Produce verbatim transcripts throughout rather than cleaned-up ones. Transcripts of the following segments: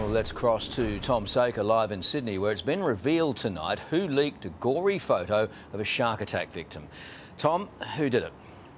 Well, let's cross to Tom Sacre live in Sydney, where it's been revealed tonight who leaked a gory photo of a shark attack victim. Tom, who did it?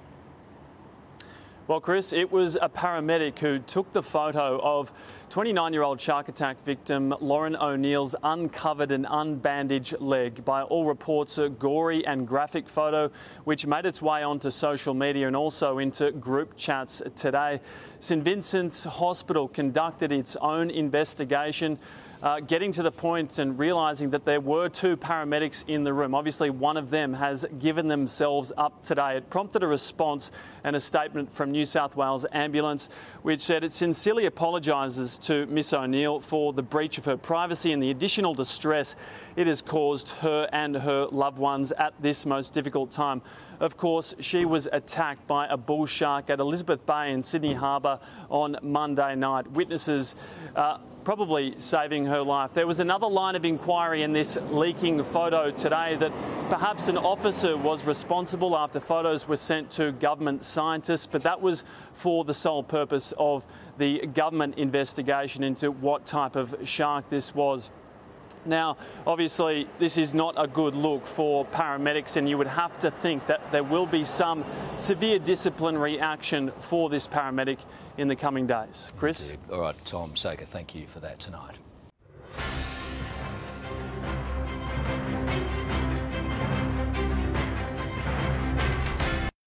Well, Chris, it was a paramedic who took the photo of twenty-nine-year-old shark attack victim Lauren O'Neill's uncovered and unbandaged leg. By all reports, a gory and graphic photo which made its way onto social media and also into group chats today. St Vincent's Hospital conducted its own investigation, uh, getting to the point and realising that there were two paramedics in the room. Obviously, one of them has given themselves up today. It prompted a response and a statement from New South Wales Ambulance, which said it sincerely apologises to Miss O'Neill for the breach of her privacy and the additional distress it has caused her and her loved ones at this most difficult time. Of course, she was attacked by a bull shark at Elizabeth Bay in Sydney Harbour on Monday night. Witnesses uh, probably saving her life. There was another line of inquiry in this leaking photo today that perhaps an officer was responsible after photos were sent to government scientists, but that was for the sole purpose of the government investigation into what type of shark this was. Now, obviously, this is not a good look for paramedics, and you would have to think that there will be some severe disciplinary action for this paramedic in the coming days. Chris? All right, Tom Sacre, thank you for that tonight.